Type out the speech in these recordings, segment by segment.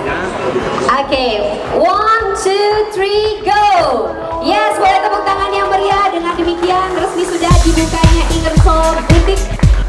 Oke, 1, 2, 3, go! Yes, boleh tepuk tangan yang meriah. Dengan demikian resmi sudah dibukanya Ingersoll Boutique.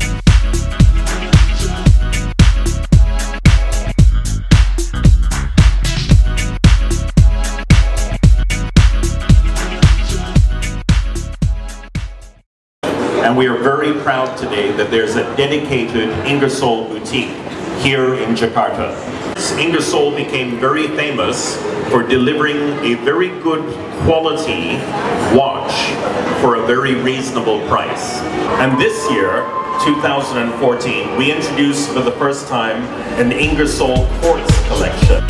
And we are very proud today that there's a dedicated Ingersoll boutique here in Jakarta. Ingersoll became very famous for delivering a very good quality watch for a very reasonable price. And this year, 2014, we introduced for the first time an Ingersoll Quartz collection.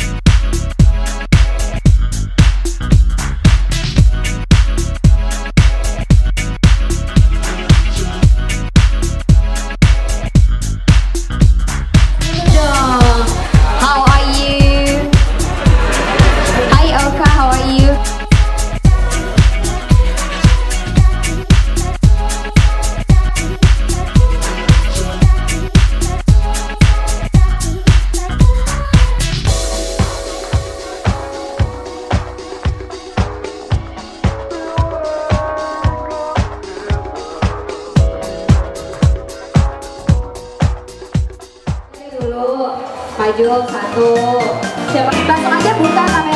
Maju, 1. Siapa? Langsung aja buka kamera.